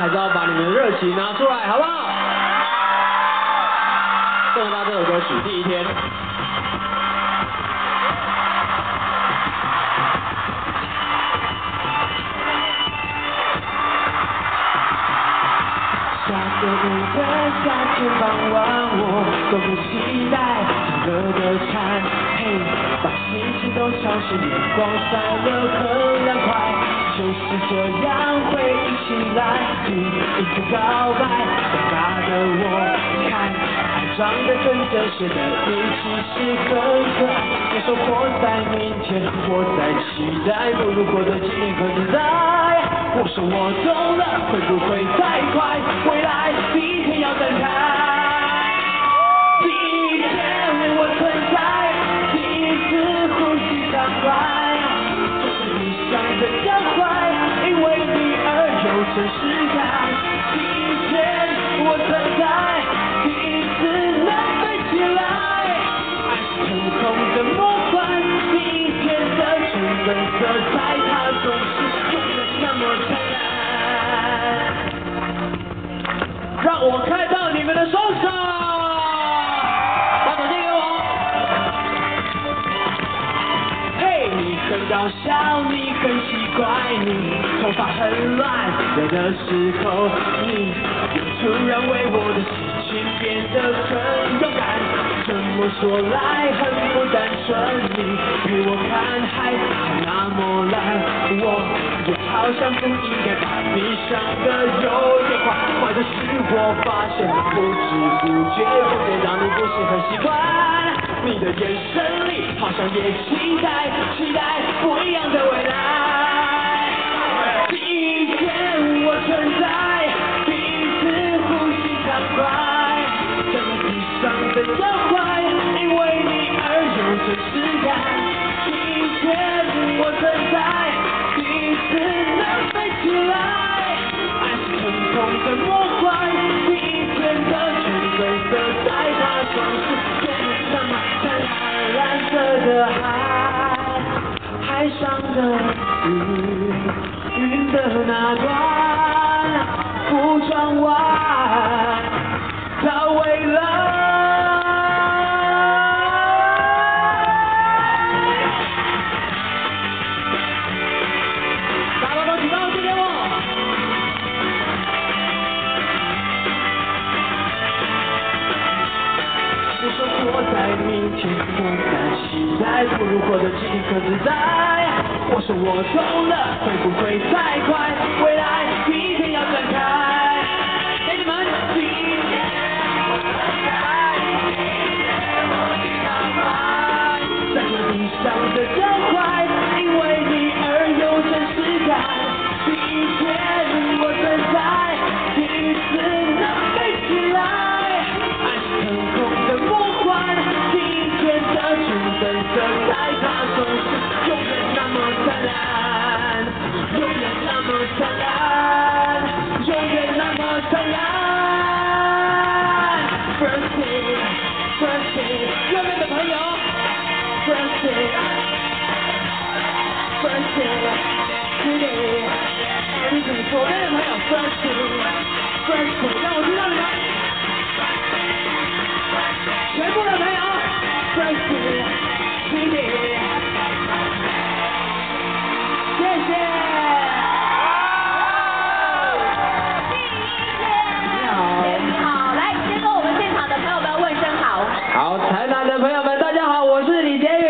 是要把你们的热情拿出来，好不好？送给大家这首歌曲《第一天》。 下个雨的夏天傍晚，我多么期待听歌的蝉，嘿，把心情都消失，月光晒得很凉快，就是这样回忆起来，第一次告白，长大的我看，还装得很真实的你其实很可爱，别说活在明天，我在期待，不如活得今天更自在。我说我懂了，会不会太快？未来第一天要展开，第一天我存在，第一次呼吸畅快，就是闭上的脚踝，因为你而有真实感。第一天我存在，第一次能飞起来，爱是腾空的魔幻，第一天的纯粉色彩，它总是永远那么灿烂。 让我看到你们的双手，把手借给我。 嘿，你很搞笑，你很奇怪，你头发很乱，热的时候你又突然为我的事情变得很勇敢。怎么说来很不单纯，你陪我看海还那么蓝，我也好像不应该把你想的有点快。坏的是我发现不知不觉会让你不是很习惯，你的眼神里好像也期待不一样的未来。第一天我存在，第一次呼吸畅快，在地上的脚踝，因为你而有真实感。第一天我存在，第一次能飞起来，爱是腾空的魔幻，第一天的纯粉色彩，它总是永远那么灿烂。蓝色的海，海上的云，云的那端，不转弯到未来。 打包举报借给我。 你说活在明天，我在期待，不如活得今天更自在。我说我懂了，会不会太快？未来第一天要展开。 给你们。 第一天我存在，第一天我经常快，在这地上的脚踝，因为你而有真实感。第一天我存在，第一次能飞起来，爱是腾空的魔幻，第一天的纯粉色彩，它总是永远那么灿烂，永远那么灿烂，永远那么灿烂。First day, first day， 右边的朋友 ，First day, first day, today， everything。左边的朋友 ，First day, first day， 让我听到你们。全部的朋友 ，First day, today， 谢谢。 好，来，先跟我们现场的朋友们问声好。 好，台南的朋友们。